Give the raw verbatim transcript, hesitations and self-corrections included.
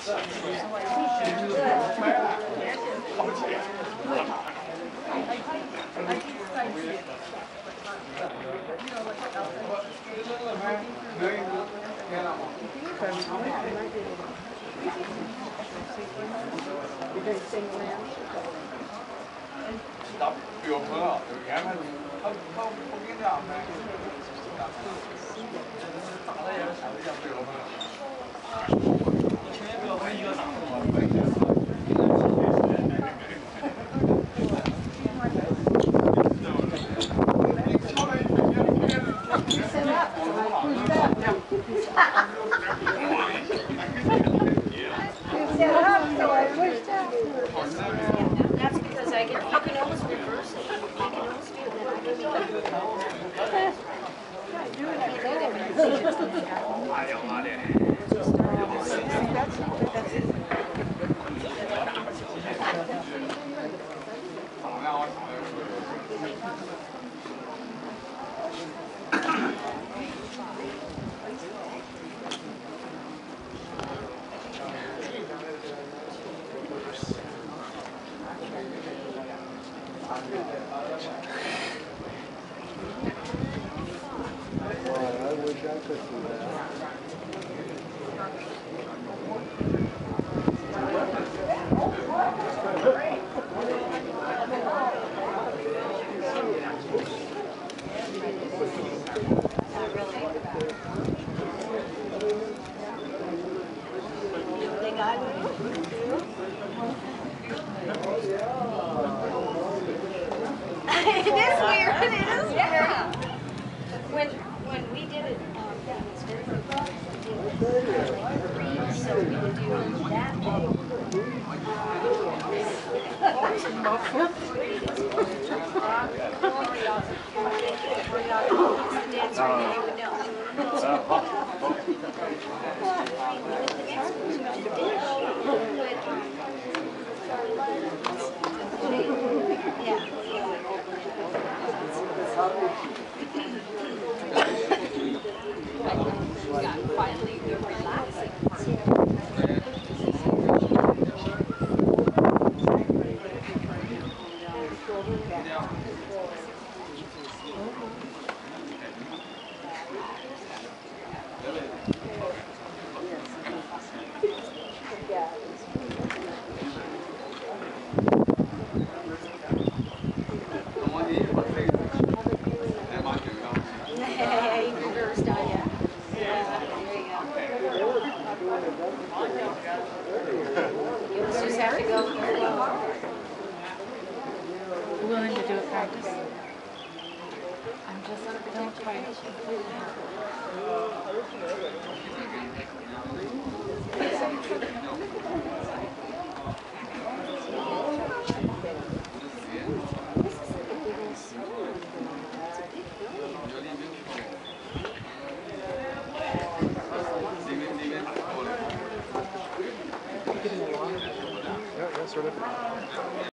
Stop your phone. Cái mà không không không biết làm này. That's because I can, you can almost reverse it. You can almost do it, then I can be I wish I could do that. It is weird. It is weird. Yeah. When when we did it, um, yeah, it was very good. So we would do that finally the relaxing willing to do a practice. I'm just don't quite completely.